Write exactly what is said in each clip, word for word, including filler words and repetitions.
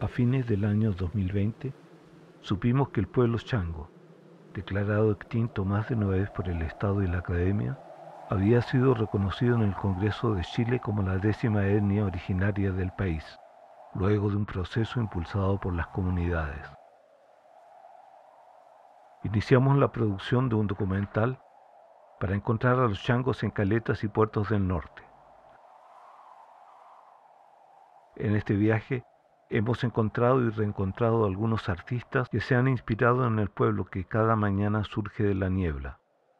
A fines del año dos mil veinte, supimos que el pueblo chango, declarado extinto más de una vez por el Estado y la Academia, había sido reconocido en el Congreso de Chile como la décima etnia originaria del país, luego de un proceso impulsado por las comunidades. Iniciamos la producción de un documental para encontrar a los changos en caletas y puertos del norte. En este viaje hemos encontrado y reencontrado a algunos artistas que se han inspirado en el pueblo que cada mañana surge de la niebla,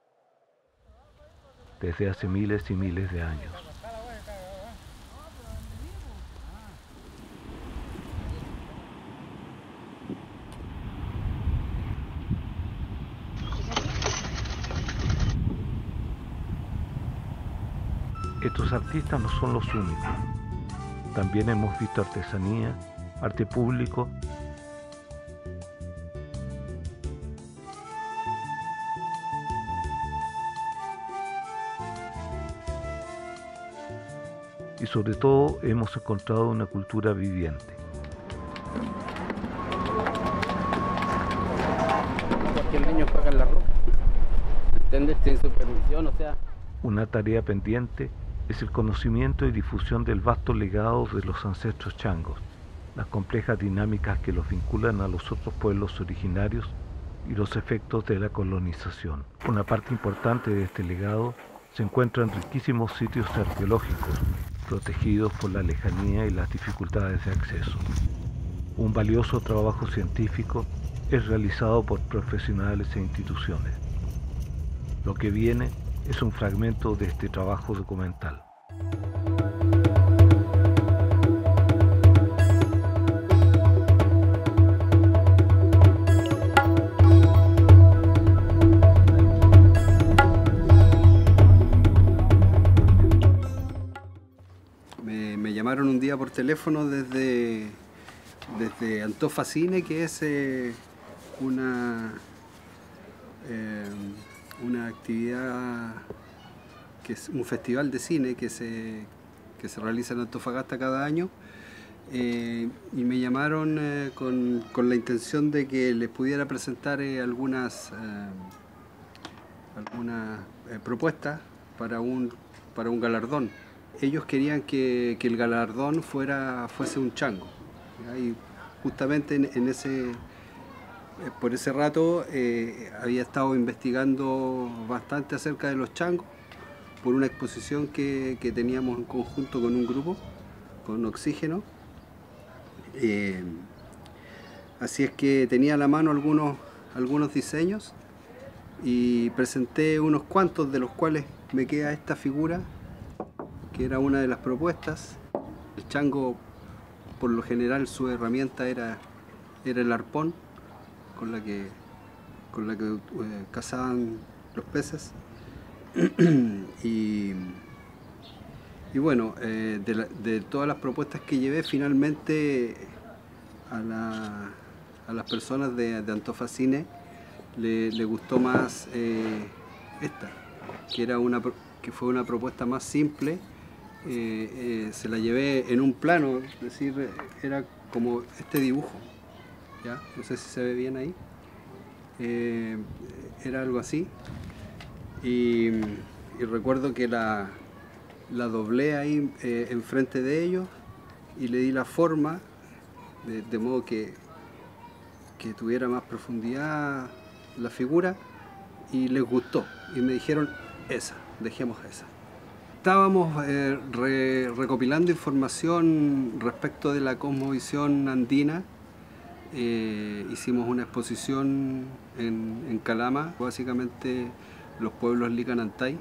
desde hace miles y miles de años. Estos artistas no son los únicos. También hemos visto artesanía, arte público y sobre todo hemos encontrado una cultura viviente. Cualquier niño juega en la roca, ¿entiendes? Sin supervisión, o sea... Una tarea pendiente es el conocimiento y difusión del vasto legado de los ancestros changos, las complejas dinámicas que los vinculan a los otros pueblos originarios y los efectos de la colonización. Una parte importante de este legado se encuentra en riquísimos sitios arqueológicos, protegidos por la lejanía y las dificultades de acceso. Un valioso trabajo científico es realizado por profesionales e instituciones. Lo que viene es un fragmento de este trabajo documental. Me, me llamaron un día por teléfono desde, desde Antofa Cine, que es eh, una... Eh, una actividad, que es un festival de cine que se, que se realiza en Antofagasta cada año, eh, y me llamaron eh, con, con la intención de que les pudiera presentar eh, algunas, eh, algunas eh, propuestas para un, para un galardón. Ellos querían que, que el galardón fuera, fuese un chango, ¿ya? Y justamente en, en ese... Por ese rato eh, había estado investigando bastante acerca de los changos por una exposición que, que teníamos en conjunto con un grupo, con Oxígeno. Eh, así es que tenía a la mano algunos, algunos diseños y presenté unos cuantos, de los cuales me queda esta figura, que era una de las propuestas. El chango, por lo general, su herramienta era, era el arpón, con la que, con la que eh, cazaban los peces. y, y bueno, eh, de, la, de todas las propuestas que llevé, finalmente a, la, a las personas de, de Antofa Cine le, le gustó más eh, esta, que, era una, que fue una propuesta más simple. Eh, eh, se la llevé en un plano, es decir, era como este dibujo. ¿Ya? No sé si se ve bien ahí. Eh, era algo así. Y, y recuerdo que la, la doblé ahí eh, enfrente de ellos y le di la forma de, de modo que, que tuviera más profundidad la figura, y les gustó. Y me dijeron, esa, dejemos esa. Estábamos eh, re, recopilando información respecto de la cosmovisión andina. Eh, hicimos una exposición en, en Calama, básicamente los pueblos Licanantay,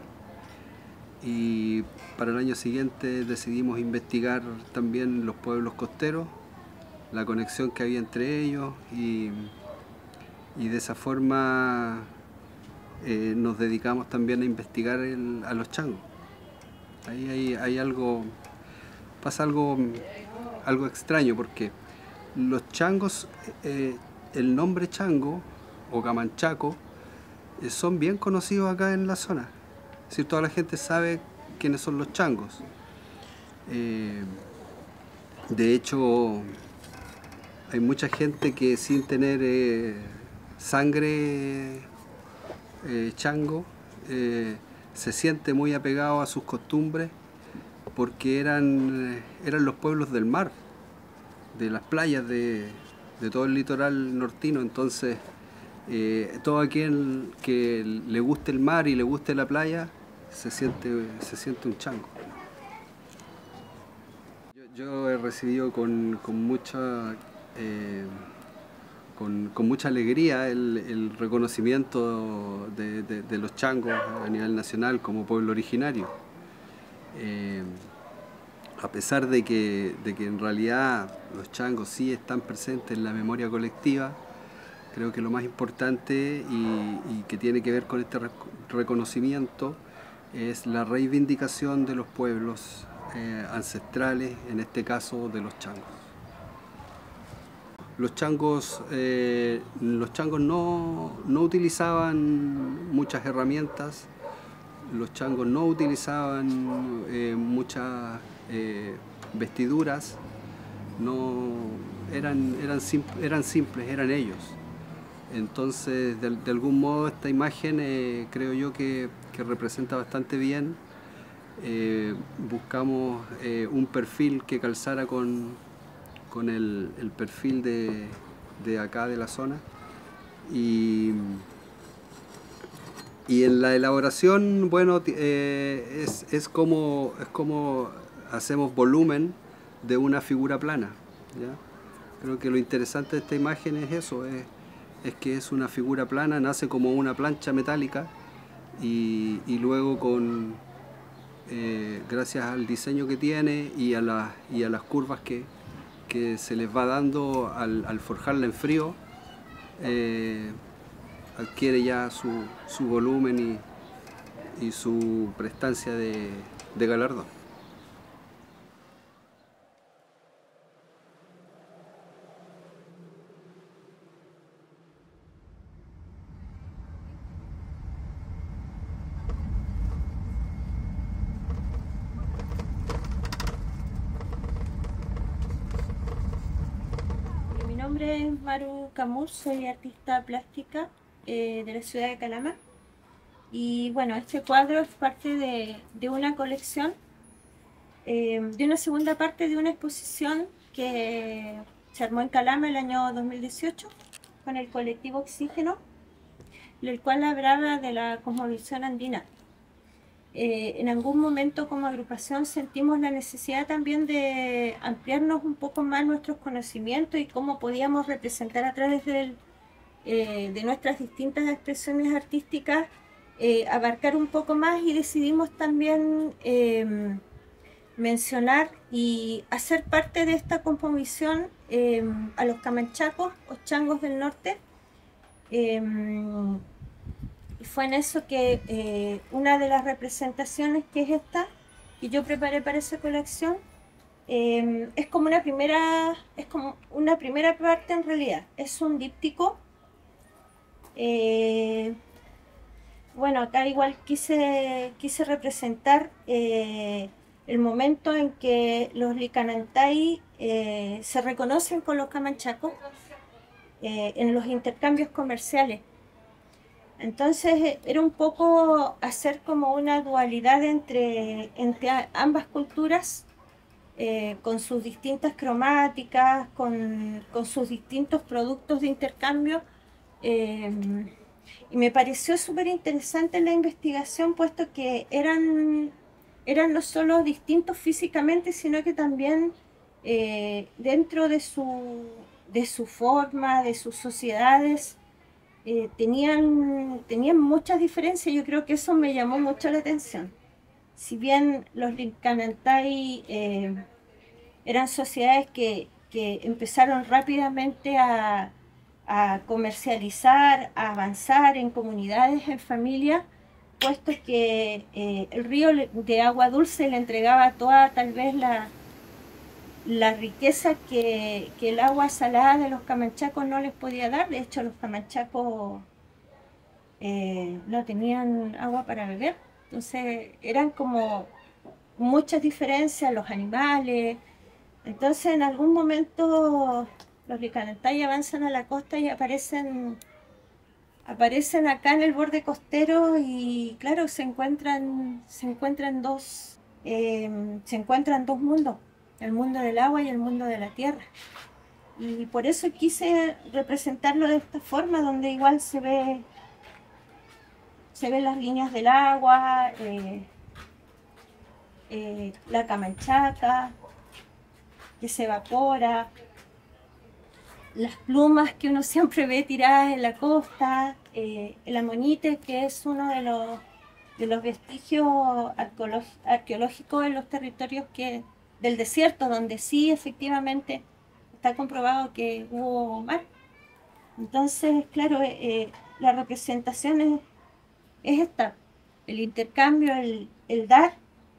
y para el año siguiente decidimos investigar también los pueblos costeros, la conexión que había entre ellos, y, y de esa forma eh, nos dedicamos también a investigar el, a los changos. Ahí hay, hay algo, pasa algo, algo extraño, porque los changos, eh, el nombre chango o camanchaco, eh, son bien conocidos acá en la zona. Es decir, toda la gente sabe quiénes son los changos. Eh, de hecho, hay mucha gente que sin tener eh, sangre eh, chango eh, se siente muy apegado a sus costumbres porque eran, eran los pueblos del mar, de las playas de, de todo el litoral nortino. Entonces eh, todo aquel que le guste el mar y le guste la playa se siente, se siente un chango. Yo, yo he recibido con, con mucha eh, con, con mucha alegría el, el reconocimiento de, de, de los changos a nivel nacional como pueblo originario. Eh, a pesar de que, de que en realidad los changos sí están presentes en la memoria colectiva, creo que lo más importante y, y que tiene que ver con este reconocimiento es la reivindicación de los pueblos eh, ancestrales, en este caso de los changos. Los changos, eh, los changos no, no utilizaban muchas herramientas, los changos no utilizaban eh, muchas eh, vestiduras, no, eran, eran, simp eran simples, eran ellos. Entonces, de, de algún modo, esta imagen eh, creo yo que, que representa bastante bien. Eh, buscamos eh, un perfil que calzara con, con el, el perfil de, de acá de la zona. Y, y en la elaboración, bueno, eh, es, es, como, es como hacemos volumen de una figura plana, ¿ya? Creo que lo interesante de esta imagen es eso, es, es que es una figura plana, nace como una plancha metálica y, y luego con, eh, gracias al diseño que tiene y a, la, y a las curvas que, que se les va dando al, al forjarla en frío, eh, adquiere ya su, su volumen y, y su prestancia de, de galardón. Mi nombre es Maru Camus, soy artista plástica eh, de la ciudad de Calama. Y bueno, este cuadro es parte de, de una colección, eh, de una segunda parte de una exposición que se armó en Calama el año dos mil dieciocho con el colectivo Oxígeno, el cual hablaba de la cosmovisión andina. Eh, en algún momento como agrupación sentimos la necesidad también de ampliarnos un poco más nuestros conocimientos y cómo podíamos representar a través del, eh, de nuestras distintas expresiones artísticas, eh, abarcar un poco más, y decidimos también eh, mencionar y hacer parte de esta composición eh, a los camanchacos o changos del norte. Eh, Y fue en eso que eh, una de las representaciones, que es esta, que yo preparé para esa colección, eh, es como una primera, es como una primera parte en realidad. Es un díptico. Eh, bueno, acá igual quise, quise representar eh, el momento en que los licanantay eh, se reconocen con los camanchacos eh, en los intercambios comerciales. Entonces era un poco hacer como una dualidad entre, entre ambas culturas, eh, con sus distintas cromáticas, con, con sus distintos productos de intercambio. Eh, y me pareció súper interesante la investigación, puesto que eran, eran no solo distintos físicamente, sino que también eh, dentro de su, de su forma, de sus sociedades, Eh, tenían, tenían muchas diferencias. Yo creo que eso me llamó mucho la atención. Si bien los licanantay eh, eran sociedades que, que empezaron rápidamente a, a comercializar, a avanzar en comunidades, en familia, puesto que eh, el río de agua dulce le entregaba toda tal vez la la riqueza que, que el agua salada de los camanchacos no les podía dar. De hecho, los camanchacos eh, no tenían agua para beber. Entonces eran como muchas diferencias los animales. Entonces en algún momento los licanantay avanzan a la costa y aparecen, aparecen acá en el borde costero y claro, se encuentran, se encuentran dos, eh, se encuentran dos mundos, el mundo del agua y el mundo de la tierra. Y por eso quise representarlo de esta forma, donde igual se ve, se ven las líneas del agua, eh, eh, la camanchaca, que se evapora, las plumas que uno siempre ve tiradas en la costa, eh, el amonite, que es uno de los, de los vestigios arqueológicos en los territorios que, del desierto, donde sí efectivamente está comprobado que hubo mar. Entonces, claro, eh, la representación es, es esta, el intercambio, el, el dar,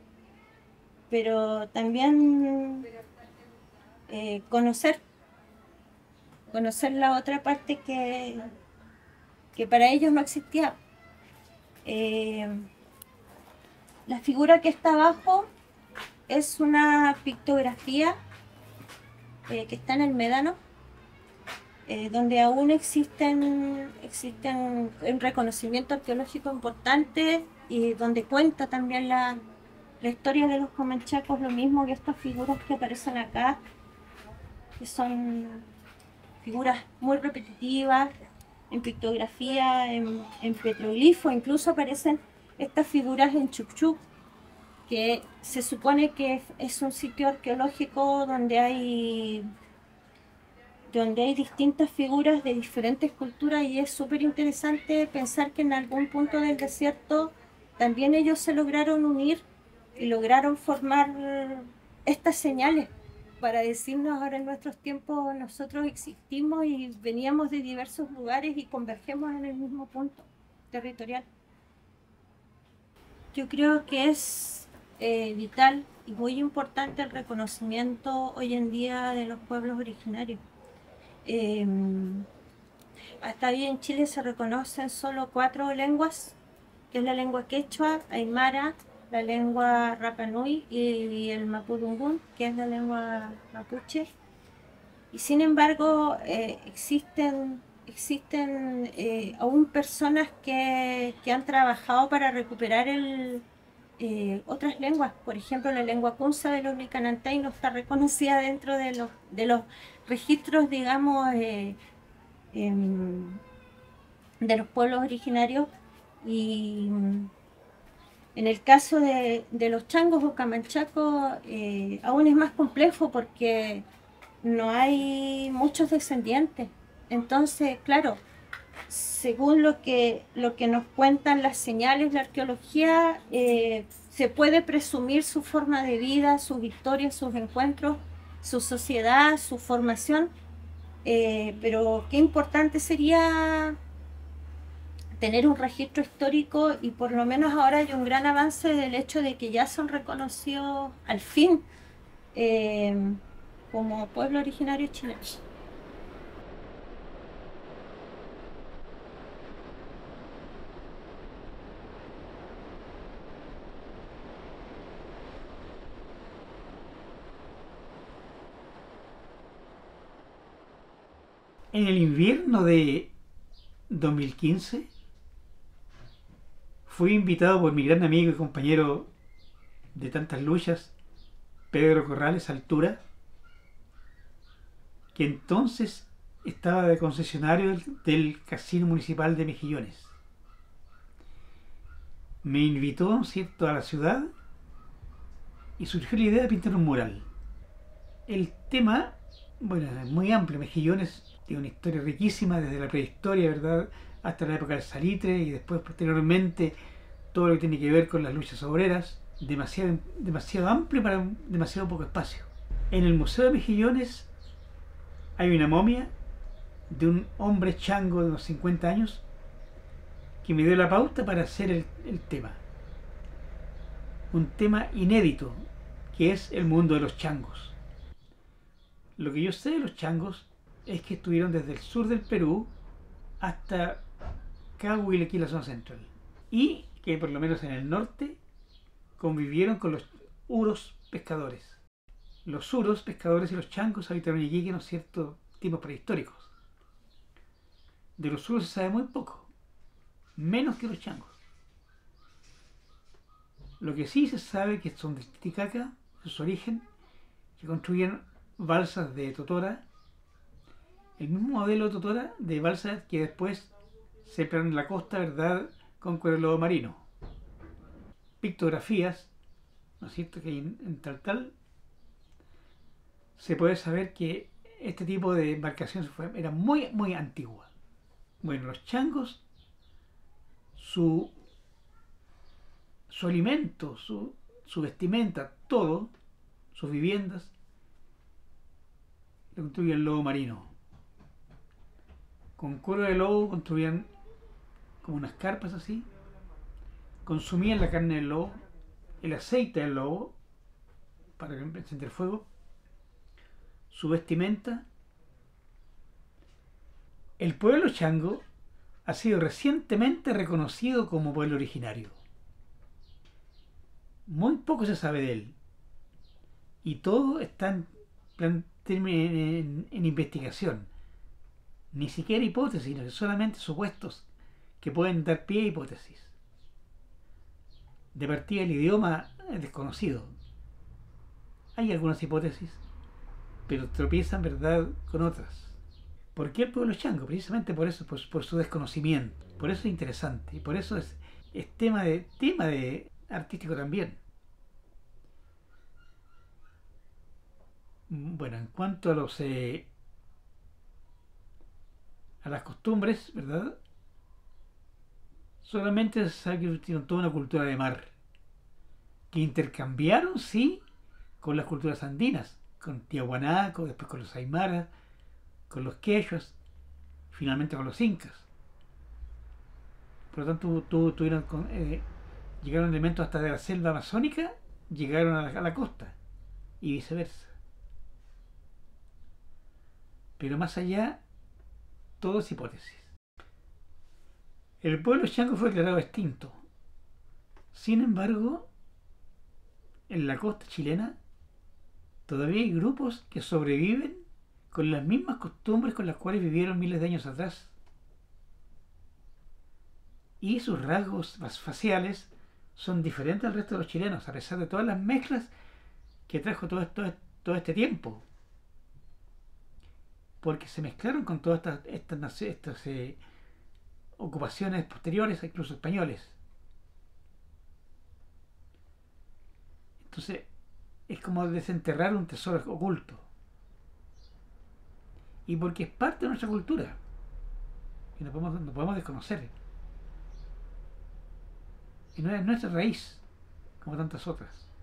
pero también eh, conocer, conocer la otra parte que, que para ellos no existía. Eh, la figura que está abajo es una pictografía eh, que está en el Médano, eh, donde aún existen, existen un reconocimiento arqueológico importante y donde cuenta también la, la historia de los comanchacos, lo mismo que estas figuras que aparecen acá, que son figuras muy repetitivas en pictografía, en, en petroglifo, incluso aparecen estas figuras en Chukchuk, que se supone que es un sitio arqueológico donde hay, donde hay distintas figuras de diferentes culturas, y es súper interesante pensar que en algún punto del desierto también ellos se lograron unir y lograron formar estas señales para decirnos: ahora en nuestros tiempos nosotros existimos y veníamos de diversos lugares y convergemos en el mismo punto territorial. Yo creo que es eh, vital y muy importante el reconocimiento hoy en día de los pueblos originarios. Eh, hasta hoy en Chile se reconocen solo cuatro lenguas, que es la lengua quechua, aymara, la lengua rapanui y el mapudungún, que es la lengua mapuche. Y sin embargo eh, existen, existen eh, aún personas que, que han trabajado para recuperar el, eh, otras lenguas. Por ejemplo, la lengua kunza de los licanantay no está reconocida dentro de los, de los registros, digamos, eh, eh, de los pueblos originarios. Y en el caso de, de los changos o camanchacos eh, aún es más complejo porque no hay muchos descendientes. Entonces, claro, según lo que, lo que nos cuentan las señales, la arqueología, eh, se puede presumir su forma de vida, sus historias, sus encuentros, su sociedad, su formación, eh, pero qué importante sería tener un registro histórico, y por lo menos ahora hay un gran avance del hecho de que ya son reconocidos al fin eh, como pueblo originario chileno. En el invierno de dos mil quince fui invitado por mi gran amigo y compañero de tantas luchas, Pedro Corrales Altura, que entonces estaba de concesionario del, del Casino Municipal de Mejillones. Me invitó, ¿cierto?, a la ciudad y surgió la idea de pintar un mural. El tema, bueno, es muy amplio. Mejillones tiene una historia riquísima desde la prehistoria, ¿verdad?, hasta la época del salitre, y después posteriormente todo lo que tiene que ver con las luchas obreras. Demasiado, demasiado amplio para demasiado poco espacio. En el Museo de Mejillones hay una momia de un hombre chango de unos cincuenta años que me dio la pauta para hacer el, el tema. Un tema inédito, que es el mundo de los changos. Lo que yo sé de los changos es que estuvieron desde el sur del Perú hasta Cahuil, aquí en la zona central, y que por lo menos en el norte convivieron con los uros pescadores. Los uros pescadores y los changos habitaron Iquique, ¿no es cierto?, tiempos prehistóricos. De los suros se sabe muy poco, menos que los changos. Lo que sí se sabe que son de Titicaca, su origen, que construyen balsas de totora, el mismo modelo de totora de balsas que después se emplearon en la costa, ¿verdad?, con cuero de lobo marino. Pictografías, ¿no es cierto?, que hay en, en Taltal, se puede saber que este tipo de embarcación fue, era muy, muy antigua. Bueno, los changos, su, su alimento, su, su vestimenta, todo, sus viviendas, lo construía el lobo marino. Con cuero de lobo construían como unas carpas así, consumían la carne del lobo, el aceite del lobo, para encender fuego, su vestimenta. El pueblo chango ha sido recientemente reconocido como pueblo originario. Muy poco se sabe de él. Y todo está en, en, en, en investigación. Ni siquiera hipótesis, sino solamente supuestos que pueden dar pie a hipótesis. De partida el idioma es desconocido. Hay algunas hipótesis, pero tropiezan, ¿verdad?, con otras. ¿Por qué el pueblo chango? Precisamente por eso, por, por su desconocimiento. Por eso es interesante. Y por eso es, es tema, de, tema de artístico también. Bueno, en cuanto a los eh, a las costumbres, ¿verdad?, solamente se sabe que tienen toda una cultura de mar, que intercambiaron, sí, con las culturas andinas, con Tiahuanaco, después con los aymaras, con los quechuas, finalmente con los incas. Por lo tanto, tu, tuvieron, con, eh, llegaron elementos hasta de la selva amazónica, llegaron a la, a la costa, y viceversa. Pero más allá, todo es hipótesis. El pueblo chango fue declarado extinto. Sin embargo, en la costa chilena todavía hay grupos que sobreviven con las mismas costumbres con las cuales vivieron miles de años atrás. Y sus rasgos faciales son diferentes al resto de los chilenos, a pesar de todas las mezclas que trajo todo, esto, todo este tiempo. Porque se mezclaron con todas estas, estas, estas eh, ocupaciones posteriores, incluso españoles. Entonces, es como desenterrar un tesoro oculto. Y porque es parte de nuestra cultura. Y no podemos, no podemos desconocer. Y no es nuestra raíz, como tantas otras.